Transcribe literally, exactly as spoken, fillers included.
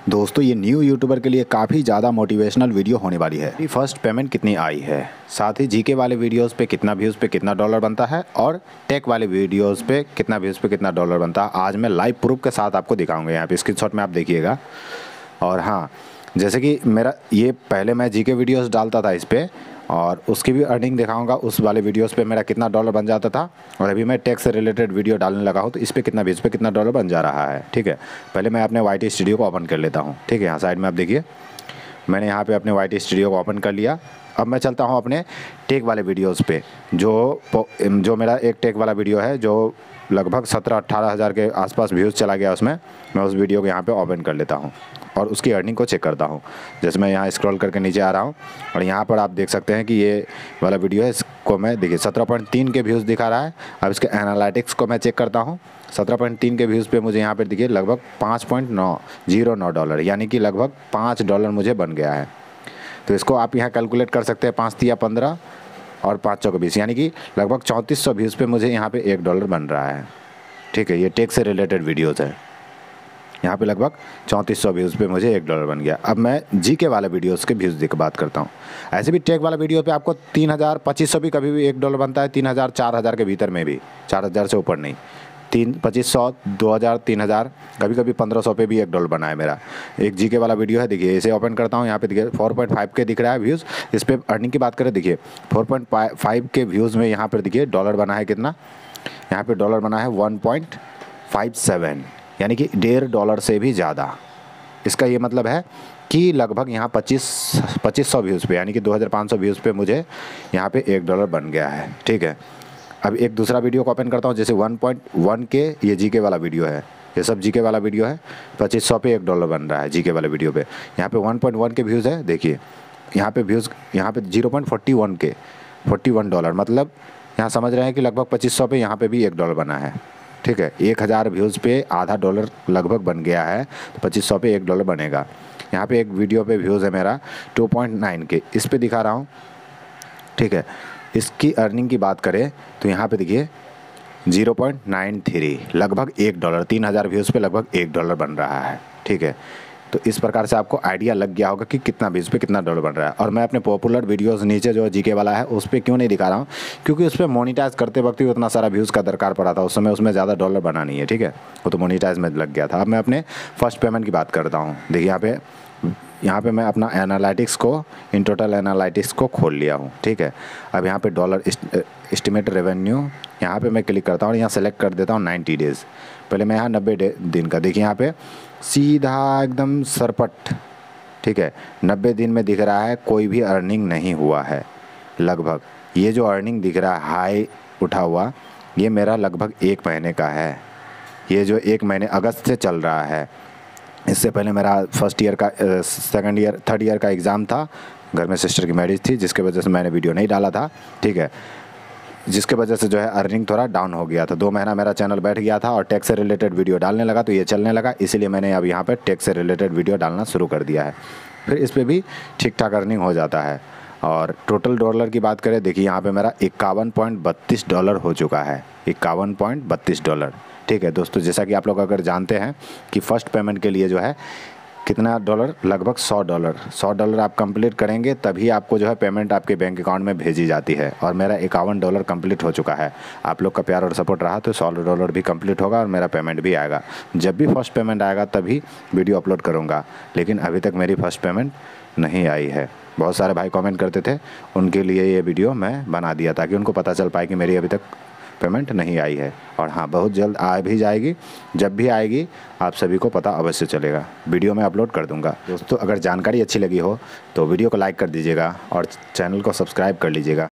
दोस्तों ये new YouTuber के लिए काफ़ी ज़्यादा मोटिवेशनल वीडियो होने वाली है। मेरी फर्स्ट पेमेंट कितनी आई है, साथ ही जीके वाले वीडियोस पे कितना व्यूज़ पे कितना डॉलर बनता है और टेक वाले वीडियोस पे कितना व्यूज़ पे कितना डॉलर बनता है, आज मैं लाइव प्रूफ के साथ आपको दिखाऊंगा। यहाँ पे स्क्रीनशॉट में आप देखिएगा। और हाँ, जैसे कि मेरा ये पहले मैं जीके वीडियोस डालता था इस पर, और उसकी भी अर्निंग दिखाऊंगा। उस वाले वीडियोस पे मेरा कितना डॉलर बन जाता था, और अभी मैं टैक्स से रिलेटेड वीडियो डालने लगा हूँ तो इस पे कितना व्यूज़ पे कितना डॉलर बन जा रहा है। ठीक है, पहले मैं अपने वाई टी स्टूडियो को ओपन कर लेता हूँ। ठीक है, यहाँ साइड में आप देखिए मैंने यहाँ पे अपने वाई टी स्टूडियो को ओपन कर लिया। अब मैं चलता हूँ अपने टेक वाले वीडियोस पे, जो जो मेरा एक टेक वाला वीडियो है जो लगभग सत्रह अट्ठारह हज़ार के आसपास व्यूज़ चला गया उसमें। मैं उस वीडियो को यहाँ पे ओपन कर लेता हूँ और उसकी अर्निंग को चेक करता हूँ। जैसे मैं यहाँ स्क्रॉल करके नीचे आ रहा हूँ और यहाँ पर आप देख सकते हैं कि ये वाला वीडियो है, इसको मैं देखिए सत्रह पॉइंट तीन के व्यूज़ दिखा रहा है। अब इसके एनालिटिक्स को मैं चेक करता हूँ। सत्रह पॉइंट तीन के व्यूज़ पे मुझे यहाँ पर देखिए लगभग पाँच पॉइंट नौ जीरो नौ डॉलर, यानी कि लगभग पाँच डॉलर मुझे बन गया है। तो इसको आप यहाँ कैलकुलेट कर सकते हैं, पाँच तिया पंद्रह और पाँच चौक बीस, यानी कि लगभग चौंतीस सौ व्यूज़ पे मुझे यहाँ पे एक डॉलर बन रहा है। ठीक है, ये टेक से रिलेटेड वीडियोज़ है। यहाँ पे लगभग चौंतीस सौ व्यूज़ पे मुझे एक डॉलर बन गया। अब मैं जीके वाले वीडियोस के व्यूज़ की बात करता हूँ। ऐसे भी टेक वाला वीडियो पे आपको तीन हज़ार पच्चीस सौ भी कभी भी एक डॉलर बनता है, तीन हज़ार चार हज़ार के भीतर में भी, चार हज़ार से ऊपर नहीं। तीन पच्चीस सौ दो हज़ार तीन हज़ार कभी कभी पंद्रह सौ पे भी एक डॉलर बना है मेरा। एक जीके वाला वीडियो है, देखिए इसे ओपन करता हूँ। यहाँ पे देखिए फोर पॉइंट फाइव के दिख रहा है व्यूज़। इस पर अर्निंग की बात करें, देखिए four point five K views में यहाँ पर देखिए डॉलर बना है कितना, यहाँ पे डॉलर बना है वन पॉइंट फाइव सेवन, यानी कि डेढ़ डॉलर से भी ज़्यादा। इसका ये मतलब है कि लगभग यहाँ पच्चीस पच्चीस सौ व्यूज़ पे, यानी कि दो हज़ार पाँच सौ व्यूज़ पे मुझे यहाँ पे एक डॉलर बन गया है। ठीक है, अब एक दूसरा वीडियो को ओपन करता हूँ। जैसे वन पॉइंट वन के ये जीके वाला वीडियो है, ये सब जीके वाला वीडियो है। पच्चीस सौ पे एक डॉलर बन रहा है जीके वाले वीडियो पे। यहाँ पे one point one K views है, देखिए यहाँ पे व्यूज़ यहाँ पे zero point forty one K forty one dollar, मतलब यहाँ समझ रहे हैं कि लगभग पच्चीस सौ पे यहाँ पे भी एक डॉलर बना है। ठीक है, एक हज़ार व्यूज़ पे आधा डॉलर लगभग बन गया है, तो पच्चीस सौ पे एक डॉलर बनेगा। यहाँ पे एक वीडियो पे व्यूज़ है मेरा टू पॉइंट नाइन के, इस पे दिखा रहा हूँ। ठीक है, इसकी अर्निंग की बात करें तो यहाँ पे देखिए ज़ीरो पॉइंट नाइन थ्री, लगभग एक डॉलर, तीन हज़ार व्यूज़ पे लगभग एक डॉलर बन रहा है। ठीक है, तो इस प्रकार से आपको आइडिया लग गया होगा कि कितना व्यूज़ पे कितना डॉलर बन रहा है। और मैं अपने पॉपुलर वीडियोस नीचे जो जीके वाला है उस पर क्यों नहीं दिखा रहा हूँ, क्योंकि उस पर मोनीटाइज करते वक्त ही उतना सारा व्यूज़ का दरकार पड़ा था, उस समय उसमें ज़्यादा डॉलर बना नहीं है। ठीक है, वो तो मोनीटाइज में लग गया था। अब मैं अपने फर्स्ट पेमेंट की बात करता हूँ। देखिए यहाँ पे यहाँ पे मैं अपना एनालिटिक्स को, इन टोटल एनालिटिक्स को खोल लिया हूँ। ठीक है, अब यहाँ पे डॉलर एस्टिमेट रेवेन्यू यहाँ पे मैं क्लिक करता हूँ और यहाँ सेलेक्ट कर देता हूँ नाइन्टी डेज़। पहले मैं यहाँ नब्बे दिन का, देखिए यहाँ पे सीधा एकदम सरपट। ठीक है, नब्बे दिन में दिख रहा है कोई भी अर्निंग नहीं हुआ है। लगभग ये जो अर्निंग दिख रहा है हाई उठा हुआ, ये मेरा लगभग एक महीने का है। ये जो एक महीने अगस्त से चल रहा है। इससे पहले मेरा फर्स्ट ईयर का सेकंड ईयर थर्ड ईयर का एग्ज़ाम था, घर में सिस्टर की मैरिज थी, जिसके वजह से मैंने वीडियो नहीं डाला था। ठीक है, जिसके वजह से जो है अर्निंग थोड़ा डाउन हो गया था। दो महीना मेरा चैनल बैठ गया था और टैक्स से रिलेटेड वीडियो डालने लगा तो ये चलने लगा, इसीलिए मैंने अब यहाँ पे टैक्स से रिलेटेड वीडियो डालना शुरू कर दिया है। फिर इस पर भी ठीक ठाक अर्निंग हो जाता है। और टोटल डॉलर की बात करें, देखिए यहाँ पे मेरा इक्यावन पॉइंट बत्तीस डॉलर हो चुका है, इक्यावन पॉइंट बत्तीस डॉलर। ठीक है दोस्तों, जैसा कि आप लोग अगर जानते हैं कि फ़र्स्ट पेमेंट के लिए जो है कितना डॉलर, लगभग सौ डॉलर सौ डॉलर आप कंप्लीट करेंगे तभी आपको जो है पेमेंट आपके बैंक अकाउंट में भेजी जाती है। और मेरा इक्यावन डॉलर कंप्लीट हो चुका है। आप लोग का प्यार और सपोर्ट रहा तो सौ डॉलर भी कंप्लीट होगा और मेरा पेमेंट भी आएगा। जब भी फर्स्ट पेमेंट आएगा तभी वीडियो अपलोड करूँगा, लेकिन अभी तक मेरी फ़र्स्ट पेमेंट नहीं आई है। बहुत सारे भाई कमेंट करते थे, उनके लिए ये वीडियो मैं बना दिया ताकि उनको पता चल पाए कि मेरी अभी तक पेमेंट नहीं आई है। और हाँ, बहुत जल्द आ भी जाएगी। जब भी आएगी आप सभी को पता अवश्य चलेगा, वीडियो में अपलोड कर दूंगा। दोस्तों अगर जानकारी अच्छी लगी हो तो वीडियो को लाइक कर दीजिएगा और चैनल को सब्सक्राइब कर लीजिएगा।